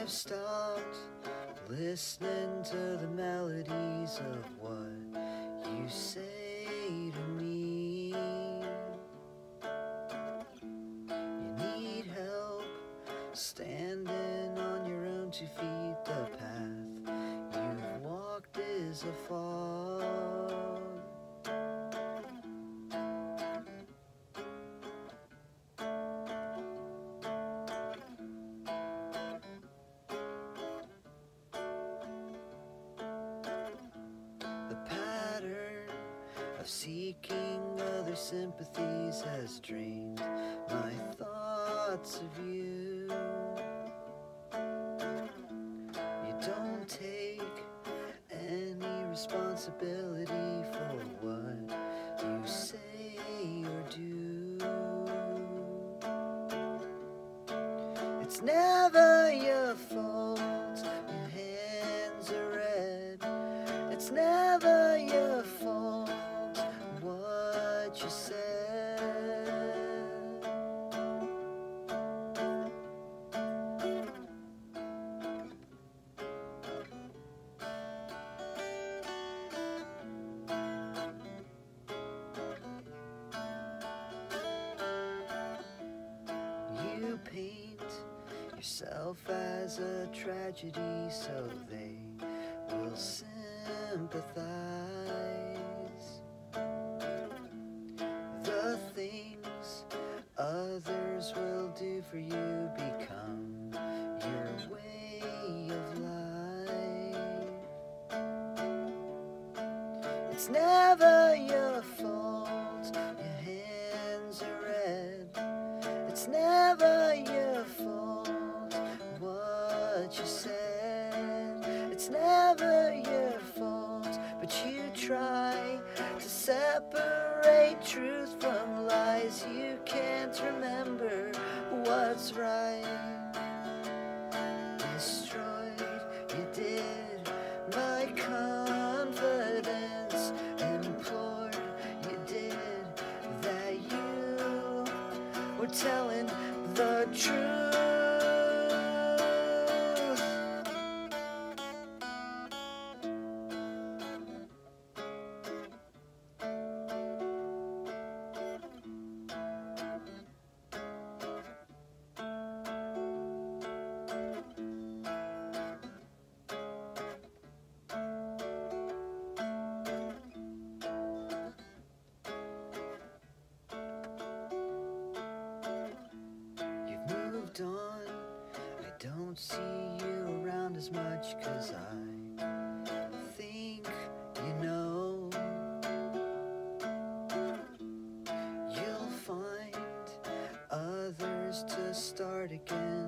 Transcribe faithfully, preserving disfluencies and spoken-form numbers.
I've stopped listening to the melodies of what you say to me. You need help standing on your own two feet. The path you've walked is a fog. Seeking other sympathies has drained my thoughts of you. You don't take any responsibility for what you say or do. It's never your fault your hands are red. It's never your fault what you said. You paint yourself as a tragedy so they will sympathize. The things others will do for you become your way of life. It's never your fault your hands are red. It's never your fault what you said. It's never your fault, but you try to separate truth from lies. You can't remember what's right. Destroyed, you did my confidence. Implored, you did that you were telling the truth. On. I don't see you around as much, 'cause I think you know you'll find others to start again.